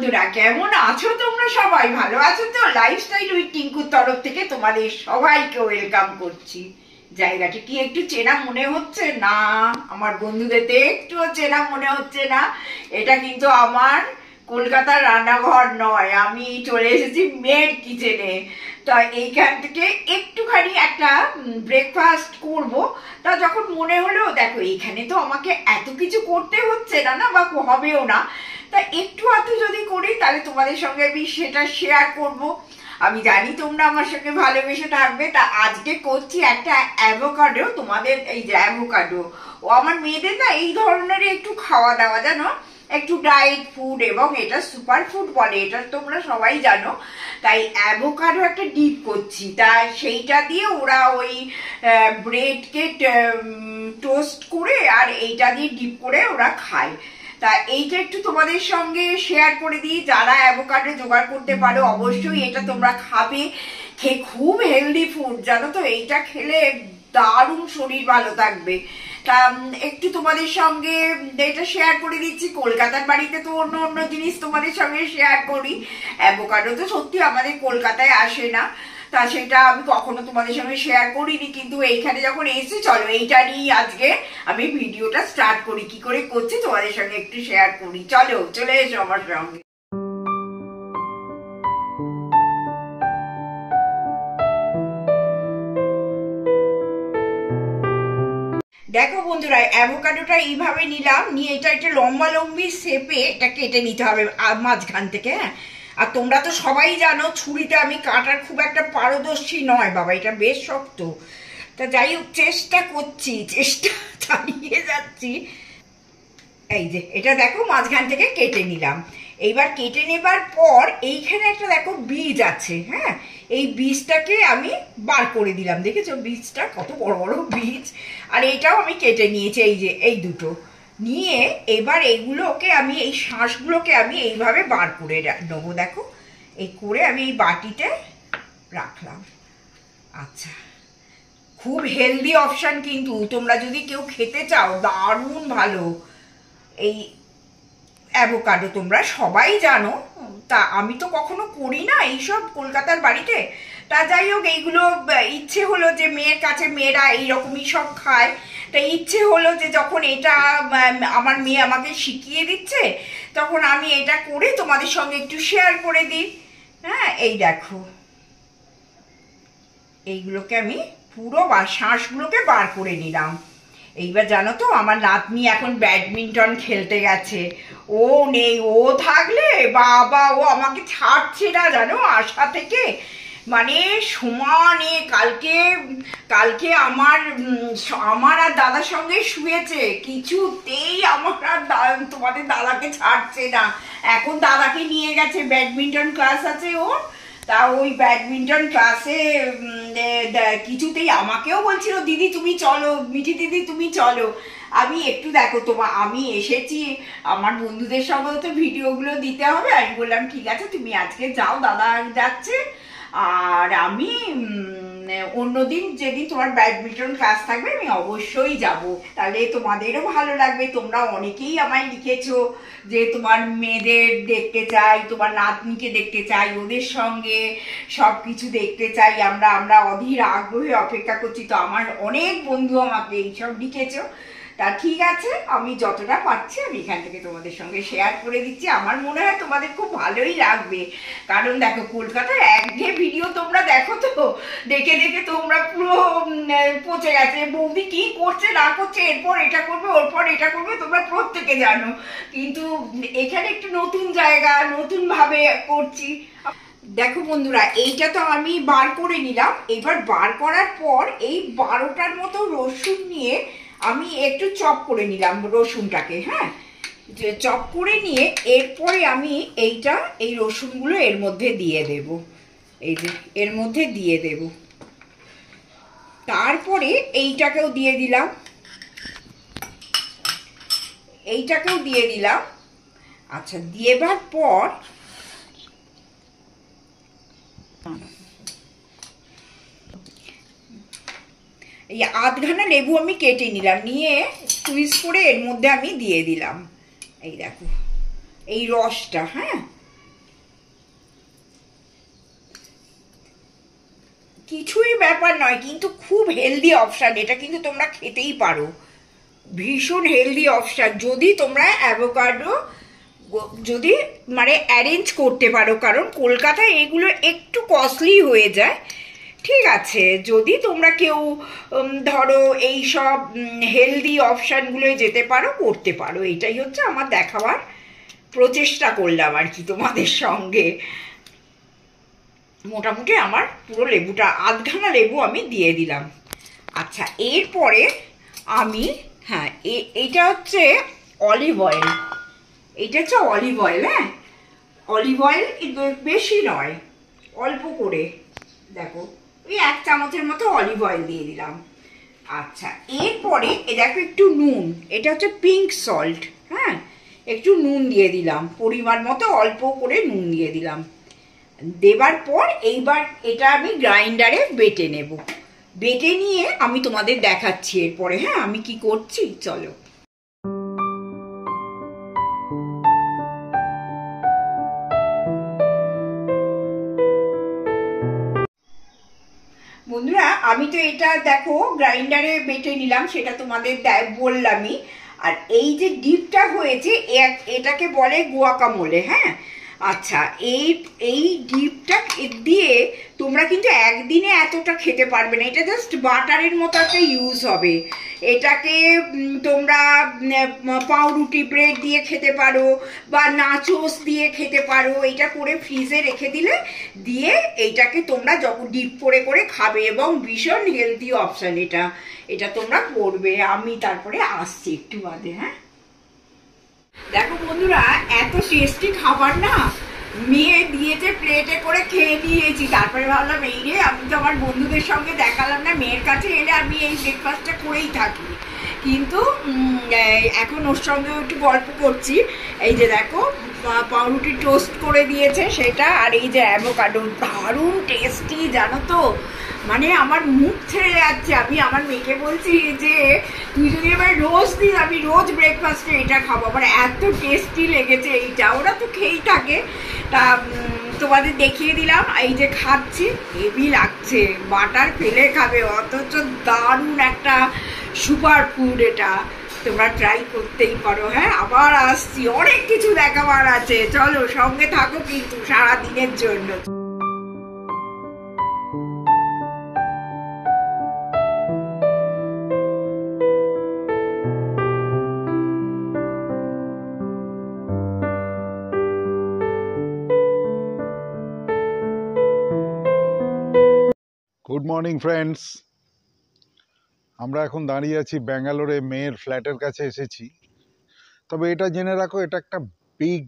বন্ধুরা, কেমন আছো তোমরা? সবাই ভালো আছো তো? লাইফস্টাইল উইথ টিঙ্কুর তরফ থেকে তোমাদের সবাইকে ওয়েলকাম করছি। জায়গাটি কি একটু চেনা মনে হচ্ছে না? আমার বন্ধুদের একটুও চেনা মনে হচ্ছে না? এটা কিন্তু আমার কলকাতার রান্নাঘর নয়, আমি চলে এসেছি মেয়ের কিচেনে। তা এইখান থেকে একটুখানি একটা ব্রেকফাস্ট করব। তা যখন মনে হলো, দেখো এখানে তো আমাকে এত কিছু করতে হচ্ছে না, না বা হবেও না, তা একটু আধটু যদি করি তাহলে তোমাদের সঙ্গে আমি সেটা শেয়ার করব। আমি জানি তোমরা আমার সঙ্গে ভালোবেসে থাকবে। তা আজকে করছি একটা অ্যাভোকাডো। তোমাদের এই যে অ্যাভোকাডো, ও আমার মেয়েদের না এই ধরনের একটু খাওয়া দাওয়া, জানো, একটু ডায়েট ফুড, এবং এটা সুপার ফুড বলে, এটা তোমরা সবাই জানো। তাই অ্যাভোকাডো একটা ডিপ করছি, তা সেইটা দিয়ে ওরা ওই ব্রেডকে টোস্ট করে আর এইটা দিয়ে ডিপ করে ওরা খায়। তা এইটা একটু তোমাদের সঙ্গে শেয়ার করে দিই। যারা অ্যাভোকাডো জোগাড় করতে পারো অবশ্যই এটা তোমরা খাবে। খেয়ে খুব হেলদি ফুড, জানো তো, এইটা খেলে দারুণ শরীর ভালো থাকবে। তা একটু তোমাদের সঙ্গে এটা শেয়ার করে দিচ্ছি। কলকাতার বাড়িতে তো অন্য অন্য জিনিস তোমাদের সঙ্গে শেয়ার করি, অ্যাভোকাডো তো সত্যি আমাদের কলকাতায় আসে না, তা সেটা আমি কখনো তোমাদের সঙ্গে শেয়ার করিনি। কিন্তু এইখানে যখন এসেছি, চলো এইটা নিয়ে আজকে আমি ভিডিওটা স্টার্ট করি। কি করে করছি তোমাদের সঙ্গে একটু শেয়ার করি। চলো, চলে এসো আমার সঙ্গে। দেখো বন্ধুরা, অ্যাভোকাডোটা এইভাবে নিলাম, নিয়ে এটা একটা লম্বা লম্বি শেপে এটা কেটে নিতে হবে মাঝখান থেকে। হ্যাঁ, আর তোমরা তো সবাই জানো ছুরিতে আমি কাটার খুব একটা পারদর্শী নয় বাবা, এটা বেশ শক্ত। তা যাই হোক, চেষ্টা করছি, চেষ্টা চালিয়ে যাচ্ছি। এই যে এটা দেখো মাঝখান থেকে কেটে নিলাম। এইবার কেটে নেবার পর এইখানে একটা দেখো বীজ আছে। হ্যাঁ, এই বীজটাকে আমি বার করে দিলাম। দেখেছো বীজটা কত বড় বড় বীজ? আর এইটাও আমি কেটে নিয়েছি, এই যে এই দুটো নিয়ে এবার এইগুলোকে আমি, এই শাঁসগুলোকে আমি এইভাবে বার করে নেবো। দেখো এই করে আমি এই বাটিতে রাখলাম। আচ্ছা, খুব হেলদি অপশন, কিন্তু তোমরা যদি কেউ খেতে চাও দারুণ ভালো এই অ্যাভোকাডো, তোমরা সবাই জানো। তা আমি তো কখনো করি না এইসব কলকাতার বাড়িতে। তা যাই হোক, এইগুলো ইচ্ছে হলো যে মেয়ের কাছে, মেয়েরা এইরকমই সব খায়, তা ইচ্ছে হলো যে যখন এটা আমার মেয়ে আমাকে শিখিয়ে দিচ্ছে, তখন আমি এটা করে তোমাদের সঙ্গে একটু শেয়ার করে দিই। হ্যাঁ, এই দেখো এইগুলোকে আমি পুরো শাঁসগুলোকে বার করে নিলাম। এইবার জানো তো, আমার নাতনি এখন ব্যাডমিন্টন খেলতে গেছে। ও নেই, ও থাকলে বাবা ও আমাকে ছাড়ছে না, জানো, আশা থেকে মানে সমানে। কালকে কালকে আমার আর দাদার সঙ্গে শুয়েছে, কিছুতেই আমার আর তোমাদের দাদাকে ছাড়ছে না। এখন দাদাকে নিয়ে গেছে, ব্যাডমিন্টন ক্লাস আছে ওর। তা ওই ব্যাডমিন্টন ক্লাসে কিছুতেই আমাকেও বলছিল, দিদি তুমি চলো, মিঠি দিদি তুমি চলো। আমি একটু দেখো আমি এসেছি, আমার বন্ধুদের সঙ্গে তো ভিডিওগুলো দিতে হবে। আমি বললাম ঠিক আছে তুমি আজকে যাও, দাদা যাচ্ছে, আর আমি অন্যদিন যেদিন তোমার ব্যাডমিন্টন ক্লাস থাকবে আমি অবশ্যই যাব, তাহলে তোমাদেরও ভালো লাগবে। তোমরা অনেকেই আমায় লিখেছো যে তোমার মেয়েদের দেখতে চাই, তোমার নাতনিকে দেখতে চাই, ওদের সঙ্গে সব কিছু দেখতে চাই, আমরা অধীর আগ্রহে অপেক্ষা করছি। তো আমার অনেক বন্ধু আমাকে এইসব লিখেছো। তা ঠিক আছে, আমি যতটা পারছি আমি এখান থেকে তোমাদের সঙ্গে শেয়ার করে দিচ্ছি। আমার মনে হয় তোমাদের খুব ভালোই লাগবে, কারণ দেখো কলকাতার একঘেয়ে ভিডিও তোমরা দেখো, তো দেখে দেখে তোমরা পুরো পচে গেছে। বৌদি কি করছে না করছে, এরপর এটা করবে, ওরপর এটা করবে, তোমরা প্রত্যেকে জানো। কিন্তু এখানে একটু নতুন জায়গা, নতুন ভাবে করছি। দেখো বন্ধুরা, এইটা তো আমি বার করে নিলাম। এবার বার করার পর এই 12টার মতো রসুন নিয়ে আমি একটু চপ করে নিলাম রসুনটাকে। হ্যাঁ, চপ করে নিয়ে এরপরে আমি এই রসুনগুলো এর মধ্যে দিয়ে দেব। এই যে এর মধ্যে দিয়ে দেব। তারপরে এইটাকেও দিয়ে দিলাম, এইটাকেও দিয়ে দিলাম। আচ্ছা, দেবার পর এই আধখানা লেবু আমি কেটে নিলাম, নিয়ে টুইস্ট করে এর মধ্যে আমি দিয়ে দিলাম। এই দেখো এই রসটা। হ্যাঁ, কিছুই ব্যাপার নয়, কিন্তু খুব হেলদি অপশান এটা, কিন্তু তোমরা খেতেই পারো, ভীষণ হেলদি অপশান যদি তোমরা অ্যাভোকাডো যদি মানে অ্যারেঞ্জ করতে পারো, কারণ কলকাতায় এগুলো একটু কস্টলি হয়ে যায়। ঠিক আছে, যদি তোমরা কেউ ধরো এই সব হেলদি অপশানগুলোয় যেতে পারো, করতে পারো, এটাই হচ্ছে আমার দেখাবার প্রচেষ্টা করলাম আর কি তোমাদের সঙ্গে। মোটামুটি আমার পুরো লেবুটা, আধখানা লেবু আমি দিয়ে দিলাম। আচ্ছা, এরপরে আমি, হ্যাঁ, এইটা হচ্ছে অলিভ অয়েল, এইটা হচ্ছে অলিভ অয়েল। হ্যাঁ, অলিভ অয়েল বেশি নয়, অল্প করে, দেখো ওই 1 চামচের মতো অলিভ অয়েল দিয়ে দিলাম। আচ্ছা, এরপরে দেখো একটু নুন, এটা হচ্ছে পিঙ্ক সল্ট। হ্যাঁ, একটু নুন দিয়ে দিলাম, পরিমাণ মতো অল্প করে নুন দিয়ে দিলাম। দেবার পর এইবার এটা আমি গ্রাইন্ডারে বেটে নেব, বেটে নিয়ে আমি তোমাদের দেখাচ্ছি এরপরে। হ্যাঁ, আমি কি করছি, চলো। বন্ধুরা, আমি তো এটা দেখো গ্রাইন্ডারে বেটে নিলাম, সেটা তোমাদের বললামই। আর এই যে ডিপটা হয়েছে, এটাকে বলে গুয়াকামোলে। হ্যাঁ, আচ্ছা, এই এই ডিপটা দিয়ে তোমরা কিন্তু একদিনে এতটা খেতে পারবে না, এটা জাস্ট বাটারের মতো একটা ইউজ হবে। এটাকে তোমরা পাউরুটি ব্রেড দিয়ে খেতে পারো, বা নাচোস দিয়ে খেতে পারো। এটা করে ফ্রিজে রেখে দিলে, দিয়ে এইটাকে তোমরা যখন ডিপ করে করে খাবে, এবং ভীষণ হেলদি অপশন এটা, এটা তোমরা করবে। আমি তারপরে আসছি একটু বাদে। হ্যাঁ, দেখো বন্ধুরা, এত টেস্টি খাবার না, মেয়ে দিয়েছে প্লেটে করে, খেয়ে নিয়েছি। তারপরে ভাবলাম এই রে, আমি তো আমার বন্ধুদের সঙ্গে দেখালাম না, মেয়ের কাছে এলে আমি এই ব্রেকফাস্টটা করেই থাকি, কিন্তু এখন ওর সঙ্গে একটু গল্প করছি। এই যে দেখো, পাউরুটি টোস্ট করে দিয়েছে সেটা, আর এই যে অ্যাভোকাডো, দারুণ টেস্টি জানো তো, মানে আমার মুখ ছেড়ে যাচ্ছে। আমি আমার মেয়েকে বলছি যে তুই যদি এবার রোজ দিস, আমি রোজ ব্রেকফাস্টে এটা খাবো, আমার এত টেস্টি লেগেছে এইটা। ওরা তো খেয়েই থাকে, তা তোমাদের দেখিয়ে দিলাম। এই যে খাচ্ছি, হেভি লাগছে, বাটার ফেলে খাবে, অথচ দারুণ একটা সুপার ফুড এটা, তোমরা ট্রাই করতেই পারো। হ্যাঁ, আবার আসছি, অনেক কিছু দেখাবার আছে, চলো সঙ্গে থাকো কিন্তু সারা দিনের জন্য। গুড মর্নিং ফ্রেন্ডস, আমরা এখন দাঁড়িয়ে আছি ব্যাঙ্গালোরে, মেয়ের ফ্ল্যাটের কাছে এসেছি। তবে এটা জেনে রাখো, এটা একটা বিগ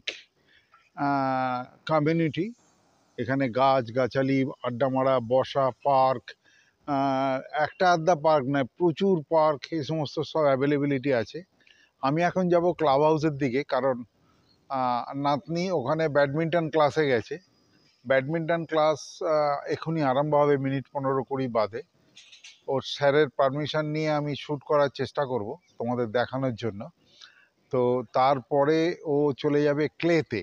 কমিউনিটি। এখানে গাছগাছালি, আড্ডা মারা, বসা, পার্ক, একটা আড্ডা পার্ক নয়, প্রচুর পার্ক, এই সমস্ত সব অ্যাভেলেবিলিটি আছে। আমি এখন যাব ক্লাব হাউসের দিকে, কারণ নাতনি ওখানে ব্যাডমিন্টন ক্লাসে গেছে। ব্যাডমিন্টন ক্লাস এখনই আরম্ভ হবে, মিনিট 15-20 বাদে। ওর স্যারের পারমিশন নিয়ে আমি শ্যুট করার চেষ্টা করব তোমাদের দেখানোর জন্য। তো তারপরে ও চলে যাবে ক্লেতে।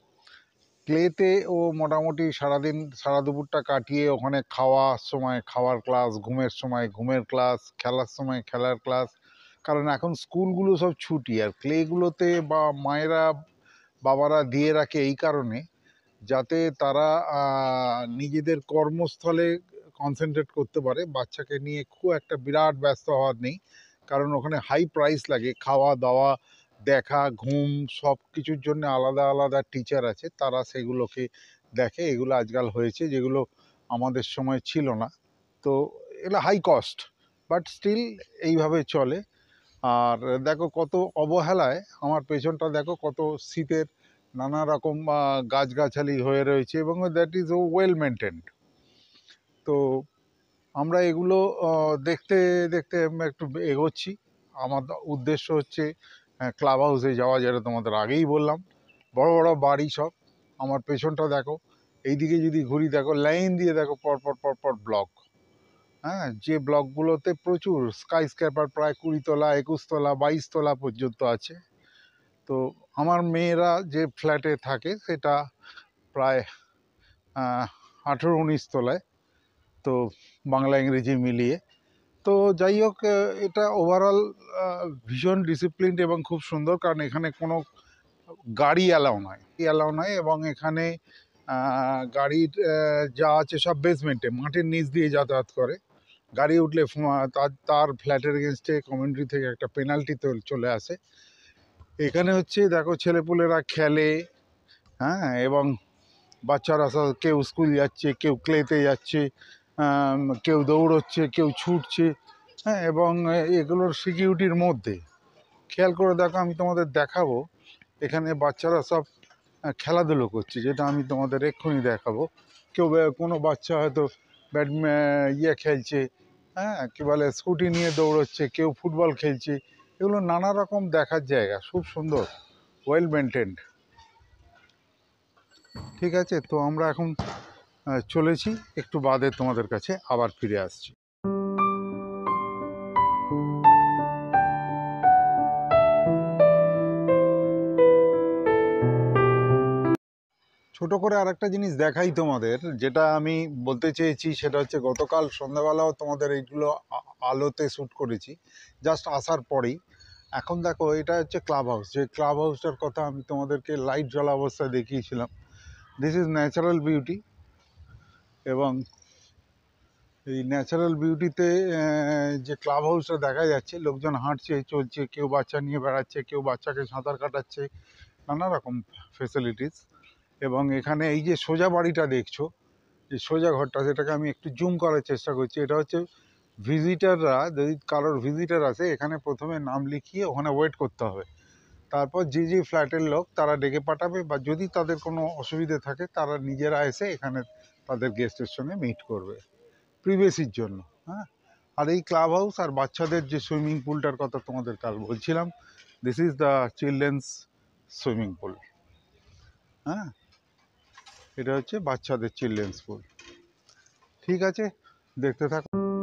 ক্লেতে ও মোটামুটি সারাদিন, সারা দুপুরটা কাটিয়ে ওখানে খাওয়ার সময় খাওয়ার ক্লাস, ঘুমের সময় ঘুমের ক্লাস, খেলার সময় খেলার ক্লাস। কারণ এখন স্কুলগুলো সব ছুটি, আর ক্লেগুলোতে বা মায়েরা বাবারা দিয়ে রাখে এই কারণে, যাতে তারা নিজেদের কর্মস্থলে কনসেন্ট্রেট করতে পারে। বাচ্চাকে নিয়ে খুব একটা বিরাট ব্যস্ত হওয়ার নেই, কারণ ওখানে হাই প্রাইস লাগে, খাওয়া দাওয়া, দেখা, ঘুম, সব কিছুর জন্য আলাদা আলাদা টিচার আছে, তারা সেগুলোকে দেখে। এগুলো আজকাল হয়েছে, যেগুলো আমাদের সময় ছিল না। তো এগুলো হাই কস্ট, বাট স্টিল এইভাবে চলে। আর দেখো কত অবহেলায় আমার পেছনটা, দেখো কত শীতের নানা রকম গাছগাছালি হয়ে রয়েছে, এবং দ্যাট ইজ ওয়েল মেনটেন্ড। তো আমরা এগুলো দেখতে দেখতে একটু এগোচ্ছি। আমার উদ্দেশ্য হচ্ছে ক্লাব হাউসে যাওয়া, যেটা তোমাদের আগেই বললাম। বড় বড় বাড়ি সব, আমার পেছনটা দেখো, এইদিকে যদি ঘুরি দেখো লাইন দিয়ে দেখো পরপর পরপর ব্লক। হ্যাঁ, যে ব্লকগুলোতে প্রচুর স্কাই স্ক্র্যাপার, প্রায় 20 তলা, 21 তলা, 22 তলা পর্যন্ত আছে। তো আমার মেয়েরা যে ফ্ল্যাটে থাকে সেটা প্রায় 18-19 তলায়। তো বাংলা ইংরেজি মিলিয়ে। তো যাই হোক, এটা ওভারঅল ভীষণ ডিসিপ্লিনড এবং খুব সুন্দর, কারণ এখানে কোনো গাড়ি অ্যালাউ নয় এবং এখানে গাড়ির যা আছে সব বেসমেন্টে, মাটির নিচ দিয়ে যাতায়াত করে। গাড়ি উঠলে তার ফ্ল্যাটের এগেনস্টে কমিউনিটি থেকে একটা পেনাল্টি তো চলে আসে। এখানে হচ্ছে দেখো ছেলেপুলেরা খেলে, হ্যাঁ, এবং বাচ্চারা সব কেউ স্কুল যাচ্ছে, কেউ ক্লেতে যাচ্ছে, কেউ দৌড়চ্ছে, কেউ ছুটছে, হ্যাঁ, এবং এগুলোর সিকিউরিটির মধ্যে। খেয়াল করে দেখো, আমি তোমাদের দেখাবো, এখানে বাচ্চারা সব খেলাধুলো করছে, যেটা আমি তোমাদের এক্ষুনি দেখাবো। কেউ কোনো বাচ্চা হয়তো খেলছে, হ্যাঁ, কি বলে স্কুটি নিয়ে দৌড়চ্ছে, কেউ ফুটবল খেলছে। এগুলো নানা রকম দেখার জায়গা, খুব সুন্দর, ওয়েল মেনটেন্ড। ঠিক আছে, তো আমরা এখন চলেছি, একটু বাদে তোমাদের কাছে আবার ফিরে আসছি। ছোট করে আরেকটা জিনিস দেখাই তোমাদের, যেটা আমি বলতে চেয়েছি, সেটা হচ্ছে গতকাল সন্ধ্যাবেলাও তোমাদের এইগুলো আলোতে শ্যুট করেছি, জাস্ট আসার পরেই। এখন দেখো, এটা হচ্ছে ক্লাব হাউস, যে ক্লাব হাউসটার কথা আমি তোমাদেরকে লাইট জ্বলা অবস্থায় দেখিয়েছিলাম। দিস ইজ ন্যাচারাল বিউটি, এবং এই ন্যাচারাল বিউটিতে যে ক্লাব হাউসটা দেখা যাচ্ছে, লোকজন হাঁটছে, চলছে, কেউ বাচ্চা নিয়ে বেড়াচ্ছে, কেউ বাচ্চাকে সাঁতার কাটাচ্ছে, নানা রকম ফেসিলিটিস। এবং এখানে এই যে সোজা বাড়িটা দেখছো, যে সোজা ঘরটা, সেটাকে আমি একটু জুম করার চেষ্টা করছি। এটা হচ্ছে ভিজিটাররা, যদি কারোর ভিজিটার আসে, এখানে প্রথমে নাম লিখিয়ে ওখানে ওয়েট করতে হবে। তারপর যে ফ্ল্যাটের লোক তারা ডেকে পাঠাবে, বা যদি তাদের কোনো অসুবিধে থাকে তারা নিজেরা এসে এখানে তাদের গেস্টের সঙ্গে মিট করবে, প্রিভেসির জন্য। হ্যাঁ, আর এই ক্লাব হাউস আর বাচ্চাদের যে সুইমিং পুলটার কথা তোমাদের কাল বলছিলাম, this is the children's swimming pool. হ্যাঁ, এটা হচ্ছে বাচ্চাদের চিলড্রেন্স পুল। ঠিক আছে, দেখতে থাকো।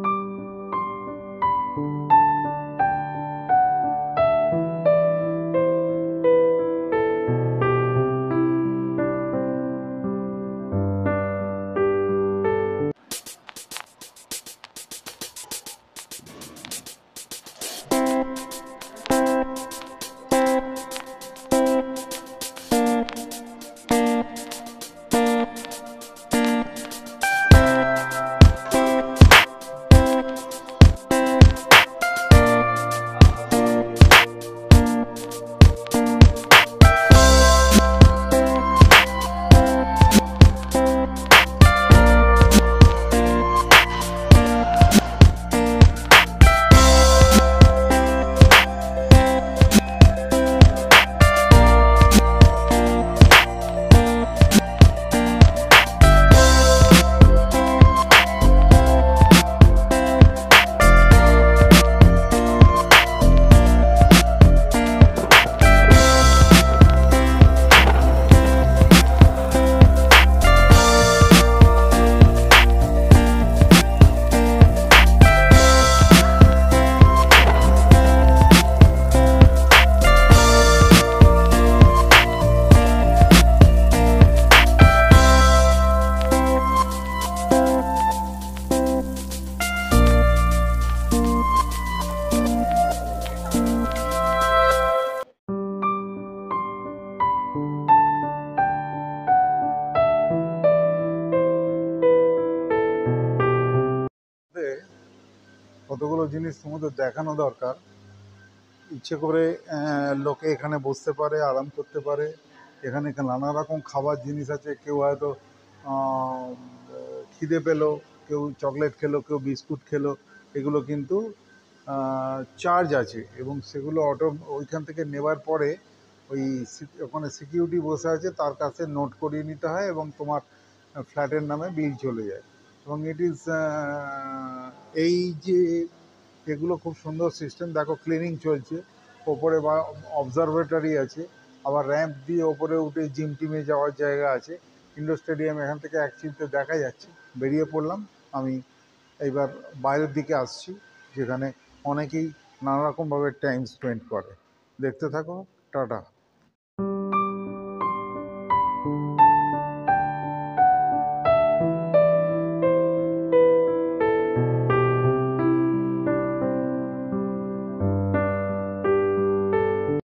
কতগুলো জিনিস তোমাদের দেখানো দরকার। ইচ্ছে করে লোকে এখানে বসতে পারে, আরাম করতে পারে। এখানে নানা রকম খাবার জিনিস আছে। কেউ হয়তো খিদে পেলো, কেউ চকলেট খেলো, কেউ বিস্কুট খেলো, এগুলো কিন্তু চার্জ আছে, এবং সেগুলো ওইখান থেকে নেবার পরে ওই ওখানে সিকিউরিটি বসে আছে, তার কাছে নোট করিয়ে নিতে হয়, এবং তোমার ফ্ল্যাটের নামে বিল চলে যায়। এবং ইট ইজ এই যে এগুলো খুব সুন্দর সিস্টেম। দেখো, ক্লিনিং চলছে ওপরে, বা অবজারভেটরি আছে, আবার র্যাম্প দিয়ে ওপরে উঠে জিম টিমে যাওয়ার জায়গা আছে। ইন্ডোর স্টেডিয়াম এখান থেকে এক চিলতে দেখা যাচ্ছে। বেরিয়ে পড়লাম, আমি এইবার বাইরের দিকে আসছি, যেখানে অনেকেই নানা রকমভাবে টাইম স্পেন্ড করে। দেখতে থাকো, টাটা।